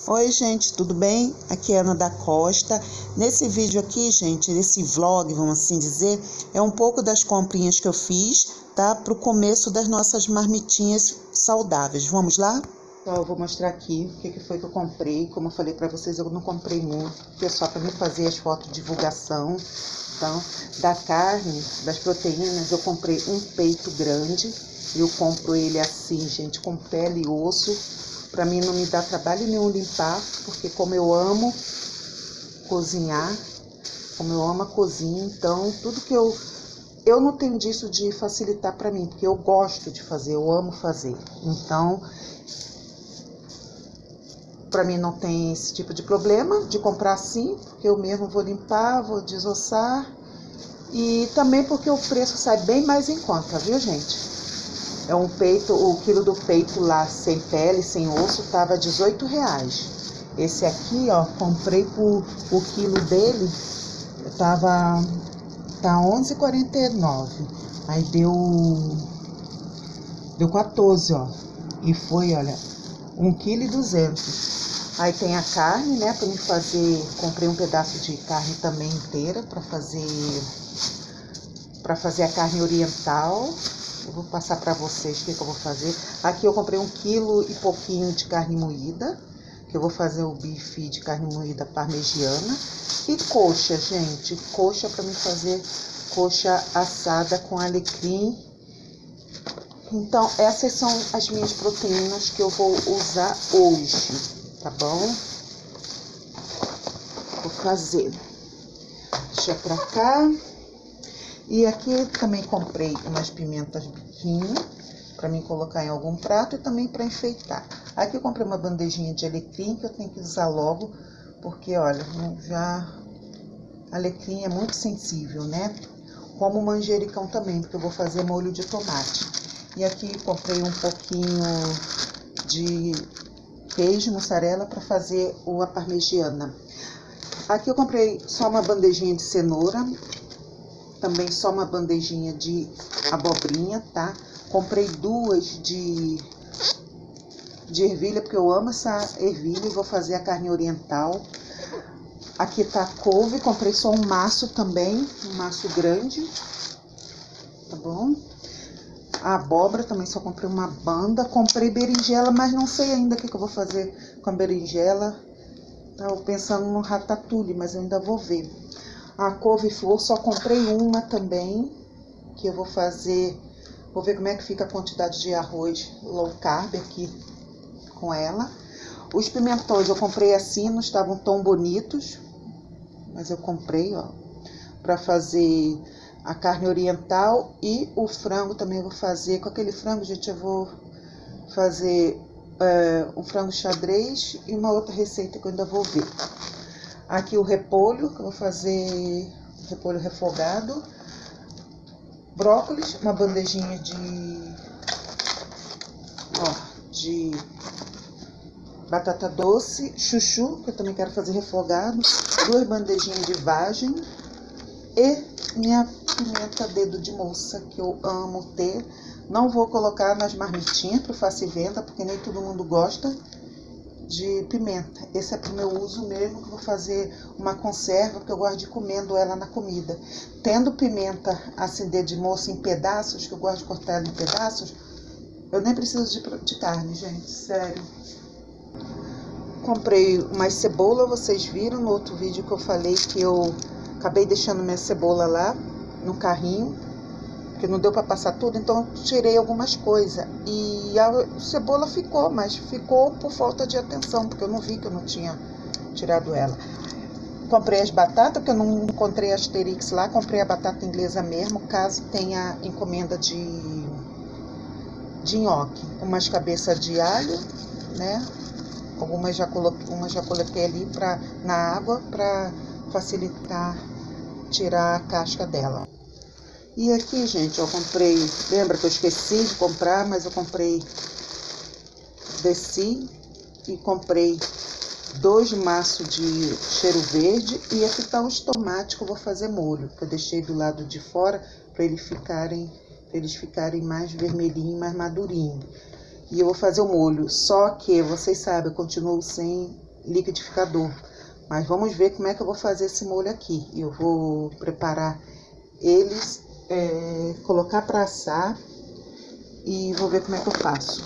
Oi gente, tudo bem? Aqui é Ana da Costa. Nesse vídeo aqui, gente, esse vlog, vamos assim dizer, é um pouco das comprinhas que eu fiz, tá? Pro começo das nossas marmitinhas saudáveis. Vamos lá? Então, eu vou mostrar aqui o que foi que eu comprei. Como eu falei pra vocês, eu não comprei muito, porque é só pra me fazer as fotos de divulgação. Então, da carne, das proteínas, eu comprei um peito grande. Eu compro ele assim, gente, com pele e osso. Pra mim não me dá trabalho nenhum limpar, porque como eu amo cozinhar, como eu amo a cozinha, então tudo que eu não tenho disso de facilitar pra mim, porque eu gosto de fazer, eu amo fazer. Então, pra mim não tem esse tipo de problema de comprar assim, porque eu mesmo vou limpar, vou desossar. E também porque o preço sai bem mais em conta, viu, gente? É um peito, o quilo do peito lá, sem pele, sem osso, tava R$18. Esse aqui, ó, comprei por o quilo dele, tá R$11,49. Aí deu 14, ó. E foi, olha, 1,2 kg. Aí tem a carne, né, pra me fazer, comprei um pedaço de carne também inteira pra fazer a carne oriental. Eu vou passar pra vocês o que eu vou fazer. Aqui eu comprei 1 quilo e pouquinho de carne moída, que eu vou fazer o bife de carne moída parmegiana. E coxa, gente, coxa pra mim fazer coxa assada com alecrim. Então, essas são as minhas proteínas que eu vou usar hoje, tá bom? Vou fazer. Deixa pra cá. E aqui também comprei umas pimentas biquinho para mim colocar em algum prato e também para enfeitar. Aqui eu comprei uma bandejinha de alecrim que eu tenho que usar logo, porque olha, alecrim é muito sensível, né? Como manjericão também, porque eu vou fazer molho de tomate. E aqui comprei um pouquinho de queijo mussarela para fazer a parmegiana. Aqui eu comprei só uma bandejinha de cenoura. Também só uma bandejinha de abobrinha, tá? Comprei duas de ervilha, porque eu amo essa ervilha e vou fazer a carne oriental. Aqui tá a couve, comprei só um maço também, um maço grande, tá bom? A abóbora também só comprei uma banda. Comprei berinjela, mas não sei ainda o que eu vou fazer com a berinjela. Tava pensando no ratatouille, mas eu ainda vou ver. A couve-flor só comprei uma também, que eu vou fazer, vou ver como é que fica a quantidade de arroz low carb aqui com ela. Os pimentões eu comprei assim, não estavam tão bonitos, mas eu comprei, ó, para fazer a carne oriental. E o frango também eu vou fazer, com aquele frango, gente, eu vou fazer um frango xadrez e uma outra receita que eu ainda vou ver. Aqui o repolho, que eu vou fazer repolho refogado. Brócolis, uma bandejinha de batata doce. Chuchu, que eu também quero fazer refogado. 2 bandejinhas de vagem. E minha pimenta dedo de moça, que eu amo ter. Não vou colocar nas marmitinhas para fazer venda, porque nem todo mundo gosta de pimenta. Esse é pro meu uso mesmo, que eu vou fazer uma conserva, porque eu gosto de comendo ela na comida. Tendo pimenta assim de moça em pedaços, que eu gosto de cortar ela em pedaços, eu nem preciso de carne, gente, sério. Comprei umas cebola, vocês viram no outro vídeo que eu falei que eu acabei deixando minha cebola lá no carrinho, porque não deu para passar tudo, então eu tirei algumas coisas. E a cebola ficou, mas ficou por falta de atenção, porque eu não vi que eu não tinha tirado ela. Comprei as batatas, porque eu não encontrei Asterix lá, comprei a batata inglesa mesmo, caso tenha encomenda de nhoque. Umas cabeças de alho, né? Umas já coloquei ali na água para facilitar tirar a casca dela. E aqui, gente, eu comprei, lembra que eu esqueci de comprar, mas eu desci e comprei 2 maços de cheiro verde. E aqui tá os tomates que eu vou fazer molho, que eu deixei do lado de fora para eles ficarem mais vermelhinhos, mais madurinhos. E eu vou fazer o molho, só que vocês sabem, eu continuo sem liquidificador. Mas vamos ver como é que eu vou fazer esse molho aqui. Eu vou preparar eles, colocar para assar e vou ver como é que eu faço.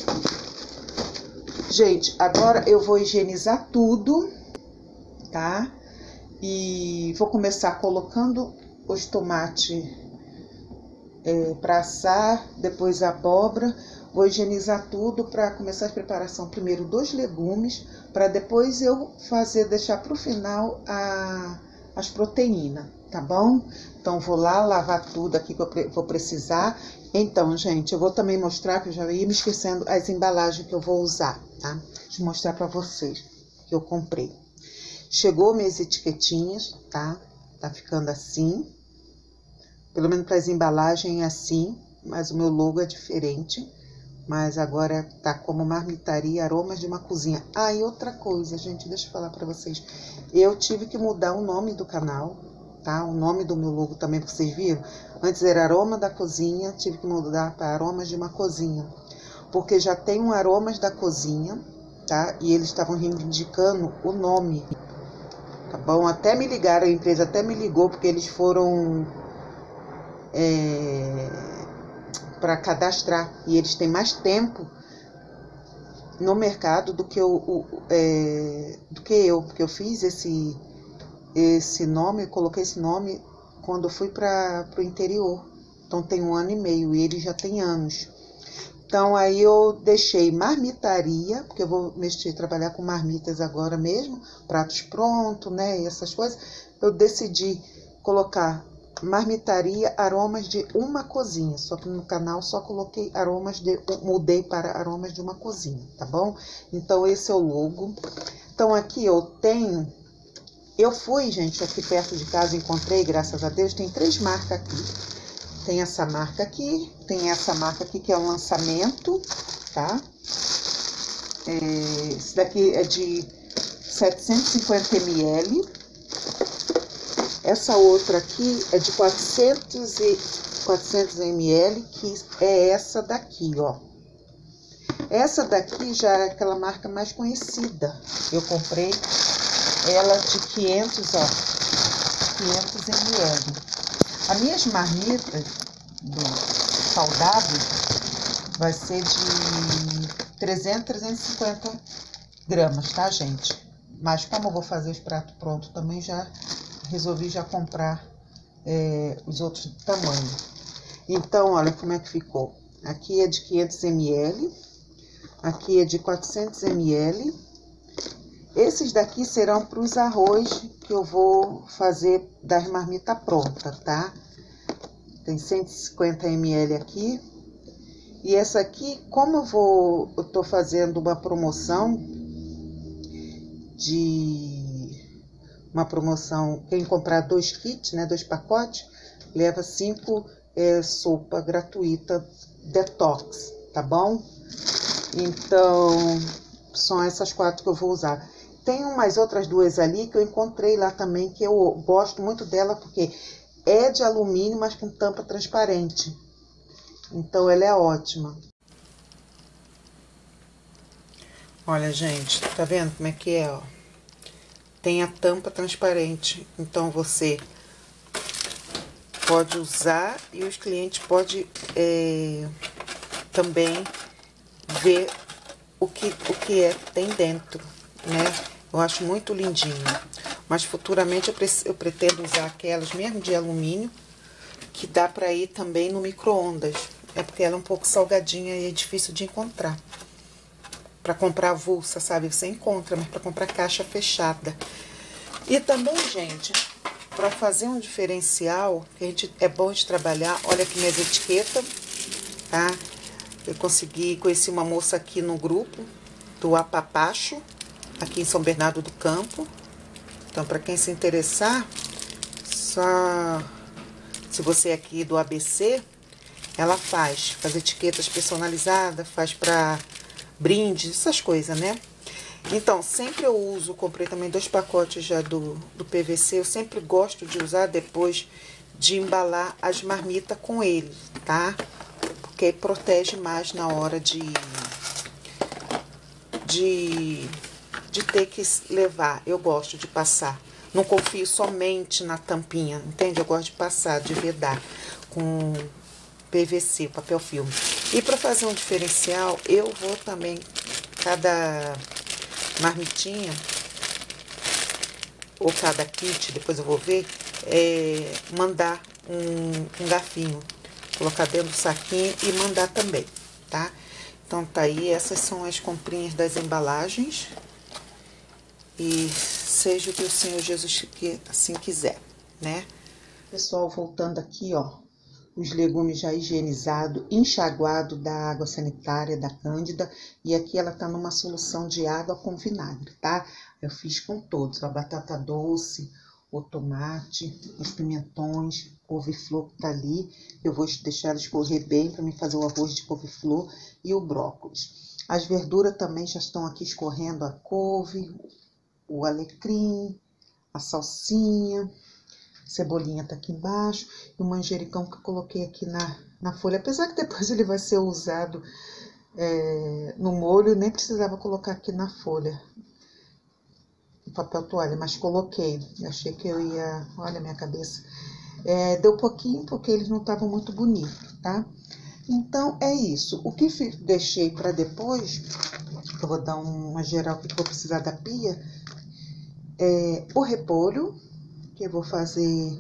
Gente, agora eu vou higienizar tudo, tá? E vou começar colocando os tomates para assar, depois a abóbora. Vou higienizar tudo para começar a preparação primeiro dos legumes, para depois eu deixar para o final as proteínas, tá bom? Então, vou lá lavar tudo aqui que eu vou precisar. Então, gente, eu vou também mostrar, que eu já ia me esquecendo, as embalagens que eu vou usar, tá? Deixa eu mostrar para vocês que eu comprei. Chegou minhas etiquetinhas, tá? Tá ficando assim. Pelo menos para as embalagens é assim, mas o meu logo é diferente. Mas agora tá como Marmitaria Aromas de uma Cozinha. Ah, e outra coisa, gente, deixa eu falar para vocês. Eu tive que mudar o nome do canal, tá? O nome do meu logo também, porque vocês viram. Antes era Aroma da Cozinha, tive que mudar para Aromas de uma Cozinha. Porque já tem um Aromas da Cozinha, tá? E eles estavam reivindicando o nome, tá bom? Até me ligaram, a empresa até me ligou, porque eles foram para cadastrar, e eles têm mais tempo no mercado do que eu, porque eu fiz esse nome, eu coloquei esse nome quando eu fui para o interior. Então tem 1 ano e meio e ele já tem anos. Então aí eu deixei Marmitaria, porque eu vou trabalhar com marmitas agora mesmo, pratos prontos, né, e essas coisas. Eu decidi colocar Marmitaria Aromas de uma Cozinha, só que no canal só coloquei mudei para Aromas de uma Cozinha, tá bom? Então esse é o logo. Então aqui eu fui, gente, aqui perto de casa, encontrei, graças a Deus, tem 3 marcas aqui. Tem essa marca aqui, tem essa marca aqui que é um lançamento, tá? Esse daqui é de 750 ml. Essa outra aqui é de 400 ml, que é essa daqui, ó. Essa daqui já é aquela marca mais conhecida. Eu comprei ela de 500 ml. As minhas marmitas saudáveis vai ser de 350 gramas, tá, gente? Mas como eu vou fazer os pratos prontos também, resolvi comprar os outros tamanhos. Então, olha como é que ficou. Aqui é de 500 ml, aqui é de 400 ml. Esses daqui serão para os arroz que eu vou fazer das marmitas prontas, tá? Tem 150 ml aqui. E essa aqui, como eu tô fazendo uma promoção quem comprar 2 kits, né, 2 pacotes, leva 5 sopa gratuita detox, tá bom? Então, são essas 4 que eu vou usar. Tem umas outras 2 ali que eu encontrei lá também, que eu gosto muito dela, porque é de alumínio, mas com tampa transparente. Então, ela é ótima. Olha, gente, tá vendo como é que é, ó? Tem a tampa transparente, então você pode usar e os clientes podem também ver o que tem dentro, né? Eu acho muito lindinho, mas futuramente eu pretendo usar aquelas mesmo de alumínio, que dá para ir também no micro-ondas. É porque ela é um pouco salgadinha e é difícil de encontrar. Para comprar avulsa, sabe? Você encontra, mas para comprar caixa fechada. E também, gente, para fazer um diferencial, que é bom de trabalhar, olha aqui minhas etiquetas, tá? Eu conheci uma moça aqui no grupo do Apapacho, aqui em São Bernardo do Campo. Então, para quem se interessar, se você é aqui do ABC, ela faz etiquetas personalizadas, faz para brindes, essas coisas, né? Então, sempre eu comprei também 2 pacotes já do PVC, eu sempre gosto de usar depois de embalar as marmitas com ele, tá? Porque protege mais na hora de de ter que levar. Eu gosto de passar. Não confio somente na tampinha, entende? Eu gosto de passar, de vedar com PVC, papel filme. E para fazer um diferencial, eu vou também, cada marmitinha, ou cada kit, depois eu vou ver, mandar um garfinho. Colocar dentro do saquinho e mandar também, tá? Então tá aí, essas são as comprinhas das embalagens. E seja o que o Senhor Jesus assim quiser, né? Pessoal, voltando aqui, ó, os legumes já higienizados, enxaguado da água sanitária da Cândida. E aqui ela tá numa solução de água com vinagre, tá? Eu fiz com todos, a batata doce, o tomate, os pimentões, couve-flor que tá ali. Eu vou deixar ela escorrer bem para mim fazer o arroz de couve-flor e o brócolis. As verduras também já estão aqui escorrendo, a couve, o alecrim, a salsinha, cebolinha tá aqui embaixo, e o manjericão que eu coloquei aqui na folha. Apesar que depois ele vai ser usado no molho, nem precisava colocar aqui na folha, no papel toalha, mas coloquei. Eu achei que eu ia... Olha a minha cabeça. Deu pouquinho, porque eles não estavam muito bonitos, tá? Então, é isso. O que deixei para depois, eu vou dar uma geral que eu vou precisar da pia, o repolho, que eu vou fazer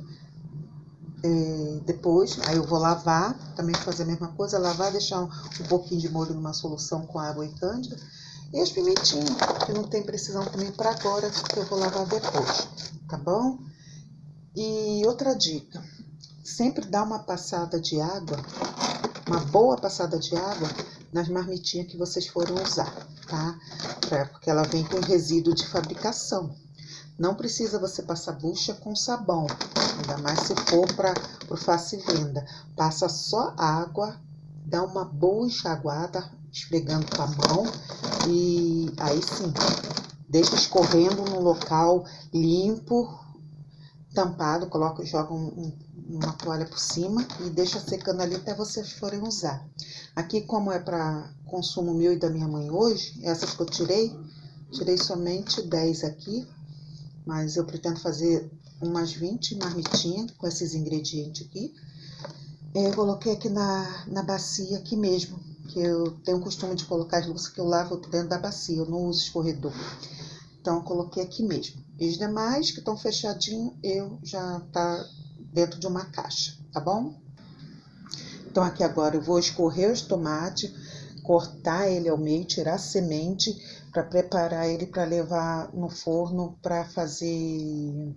depois. Aí eu vou lavar, também fazer a mesma coisa, lavar, deixar um pouquinho de molho numa solução com água e cândida. E as pimentinhas, que não tem precisão também para agora, que eu vou lavar depois, tá bom? E outra dica, sempre dá uma passada de água, uma boa passada de água nas marmitinhas que vocês forem usar, tá? Porque ela vem com resíduo de fabricação. Não precisa você passar bucha com sabão, ainda mais se for para o fácil venda. Passa só água, dá uma boa enxaguada, esfregando com a mão, e aí sim, deixa escorrendo num local limpo, tampado, joga uma toalha por cima e deixa secando ali até vocês forem usar. Aqui, como é para consumo meu e da minha mãe hoje, essas que eu tirei somente 10 aqui, mas eu pretendo fazer umas 20 marmitinhas com esses ingredientes aqui. Eu coloquei aqui na bacia aqui mesmo, que eu tenho o costume de colocar as louças que eu lavo dentro da bacia, eu não uso escorredor. Então, eu coloquei aqui mesmo. E os demais que estão fechadinhos, já tá dentro de uma caixa, tá bom? Então, aqui agora eu vou escorrer os tomates, cortar ele ao meio, tirar a semente, para preparar ele para levar no forno para fazer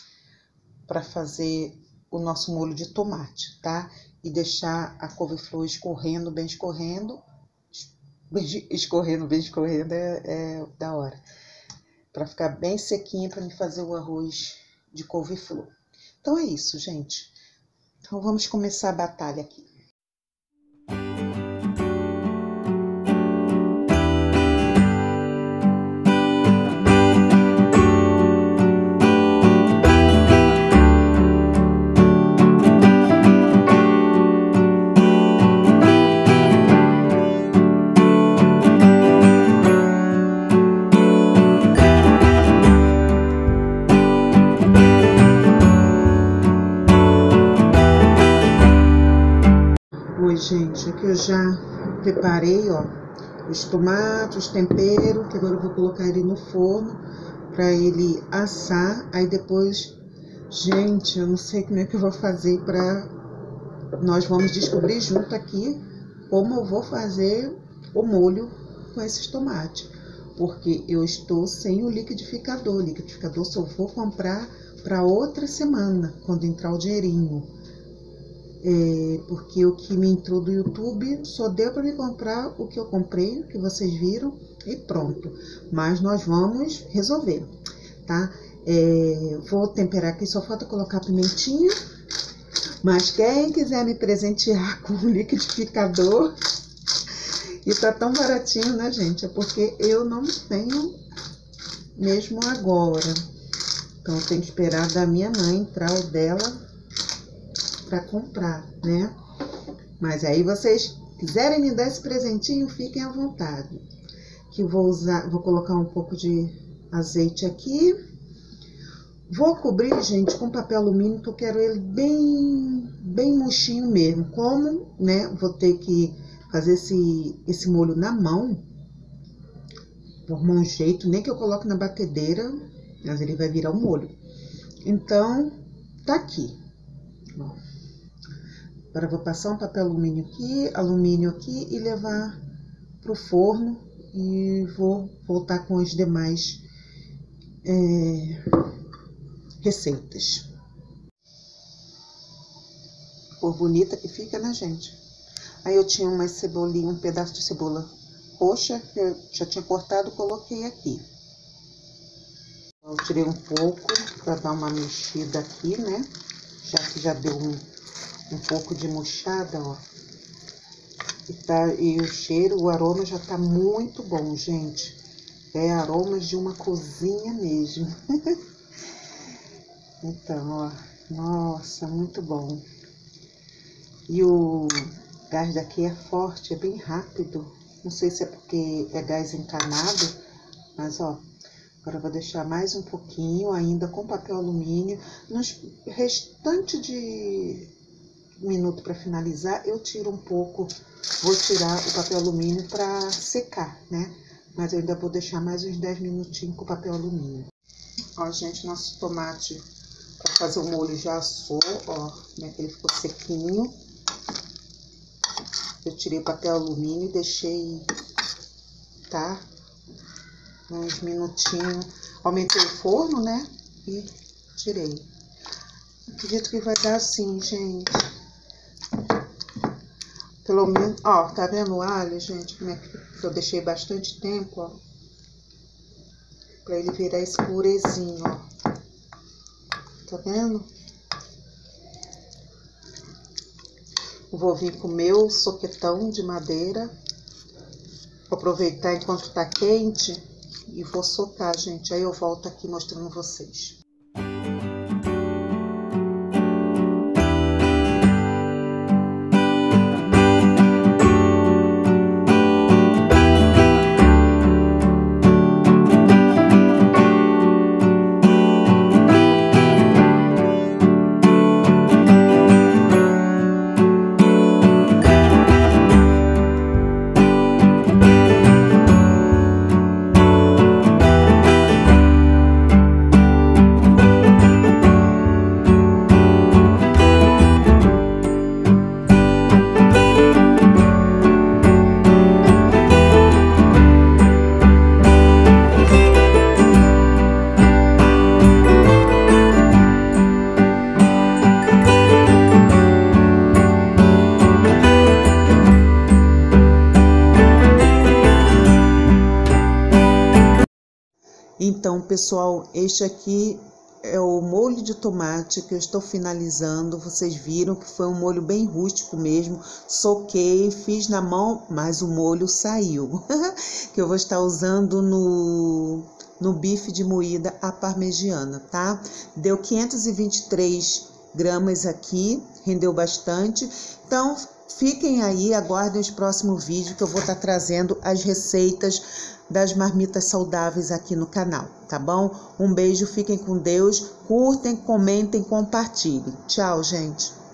o nosso molho de tomate, tá? E deixar a couve-flor escorrendo, bem escorrendo. Escorrendo, bem escorrendo é da hora. Para ficar bem sequinho para me fazer o arroz de couve-flor. Então é isso, gente. Então vamos começar a batalha aqui. Gente, aqui eu já preparei, ó, os tomates, os temperos, que agora eu vou colocar ele no forno para ele assar. Aí depois, gente, eu não sei como é que eu vou fazer nós vamos descobrir junto aqui como eu vou fazer o molho com esses tomates. Porque eu estou sem o liquidificador. O liquidificador só vou comprar para outra semana, quando entrar o dinheirinho. Porque o que me entrou do YouTube só deu para me comprar o que eu comprei, que vocês viram, e pronto. Mas nós vamos resolver, tá? Vou temperar aqui, só falta colocar pimentinha. Mas quem quiser me presentear com o liquidificador, e tá tão baratinho, né, gente? É porque eu não tenho mesmo agora. Então eu tenho que esperar da minha mãe entrar o dela para comprar, né? Mas aí vocês quiserem me dar esse presentinho, fiquem à vontade. Aqui vou colocar um pouco de azeite aqui. Vou cobrir, gente, com papel alumínio, que eu quero ele bem murchinho mesmo. Como, né, vou ter que fazer esse molho na mão, vou arrumar um jeito, nem que eu coloque na batedeira, mas ele vai virar um molho. Então, tá aqui. Ó. Agora eu vou passar um papel alumínio aqui e levar pro forno e vou voltar com as demais receitas. Cor bonita que fica, né, gente? Aí eu tinha uma cebolinha, um pedaço de cebola roxa que eu já tinha cortado, coloquei aqui. Eu tirei um pouco para dar uma mexida aqui, né? Já que já deu um pouco de murchada, ó. E o cheiro, o aroma já tá muito bom, gente. É aromas de uma cozinha mesmo. Então, ó, nossa, muito bom. E o gás daqui é forte, é bem rápido. Não sei se é porque é gás encanado, mas ó, agora eu vou deixar mais um pouquinho ainda com papel alumínio. Nos restante de minuto para finalizar, eu tiro um pouco, vou tirar o papel alumínio para secar, né? Mas eu ainda vou deixar mais uns 10 minutinhos com o papel alumínio. Ó, gente, nosso tomate para fazer o molho já assou, ó, como é que ele ficou sequinho. Eu tirei o papel alumínio e deixei, tá? Uns minutinhos. Aumentei o forno, né? E tirei. Acredito que vai dar assim, gente. Pelo menos, ó, tá vendo o alho, gente? Como é que eu deixei bastante tempo, ó. Pra ele virar esse purezinho, ó. Tá vendo? Vou vir com o meu soquetão de madeira. Vou aproveitar enquanto tá quente e vou socar, gente. Aí eu volto aqui mostrando vocês. Então, pessoal, este aqui é o molho de tomate que eu estou finalizando. Vocês viram que foi um molho bem rústico mesmo. Soquei, fiz na mão, mas o molho saiu. Que eu vou estar usando no bife de moída à parmegiana, tá? Deu 523 gramas aqui, rendeu bastante. Então, fiquem aí, aguardem os próximos vídeos que eu vou estar trazendo as receitas das marmitas saudáveis aqui no canal, tá bom? Um beijo, fiquem com Deus, curtem, comentem, compartilhem. Tchau, gente!